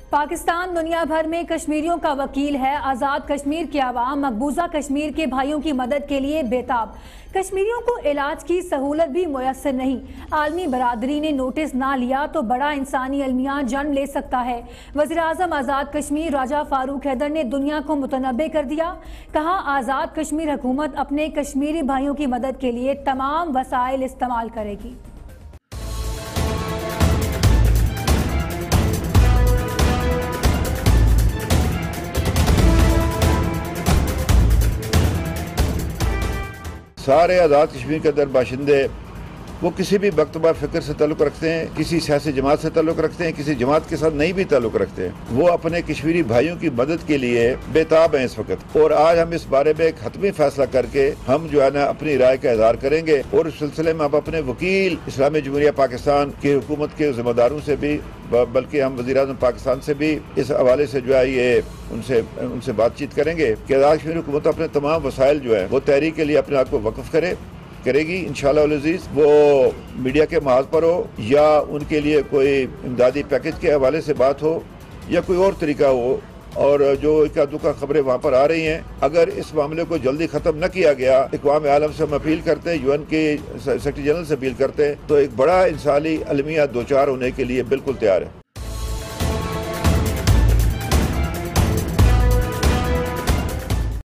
पाकिस्तान दुनिया भर में कश्मीरियों का वकील है। आज़ाद कश्मीर के अवाम मकबूजा कश्मीर के भाइयों की मदद के लिए बेताब। कश्मीरियों को इलाज की सहूलत भी मुयस्सर नहीं। आलमी बरादरी ने नोटिस ना लिया तो बड़ा इंसानी अलमिया जन्म ले सकता है। वज़ीर आज़म आज़ाद कश्मीर राजा फारूक हैदर ने दुनिया को मुतनब्बे कर दिया। कहा, आज़ाद कश्मीर हुकूमत अपने कश्मीरी भाइयों की मदद के लिए तमाम वसाइल इस्तेमाल करेगी। सारे आज़ाद कश्मीर के अंदर बाशिंदे वो किसी भी मकतबा फ़िक्र से ताल्लुक़ रखते हैं, किसी सियासी जमात से ताल्लुक़ रखते हैं, किसी जमात के साथ नहीं भी ताल्लुक़ रखते हैं। वो अपने कश्मीरी भाइयों की मदद के लिए बेताब हैं इस वक्त। और आज हम इस बारे में एक हतमी फैसला करके हम जो है ना अपनी राय का इज़हार करेंगे। और इस सिलसिले में हम अपने वकील इस्लामी जमहूरिया पाकिस्तान की हुकूमत के ज़िम्मेदारों से भी, बल्कि हम वज़ीर आज़म पाकिस्तान से भी इस हवाले से जो है ये उनसे बातचीत करेंगे कि आज़ाद कश्मीर हुकूमत अपने तमाम वसाइल जो है वो तहरीक के लिए अपने आप को वक़्फ़ करेगी इंशाअल्लाह अल अज़ीज़। वो मीडिया के महाज पर हो या उनके लिए कोई इमदादी पैकेज के हवाले से बात हो या कोई और तरीका हो। और जो इक्का दुक्का खबरें वहाँ पर आ रही हैं, अगर इस मामले को जल्दी ख़त्म न किया गया, इक़वाम आलम से हम अपील करते हैं, UN के सेक्रेटरी जनरल से अपील करते हैं, तो एक बड़ा इंसानी अलमिया दो चार होने के लिए बिल्कुल तैयार है।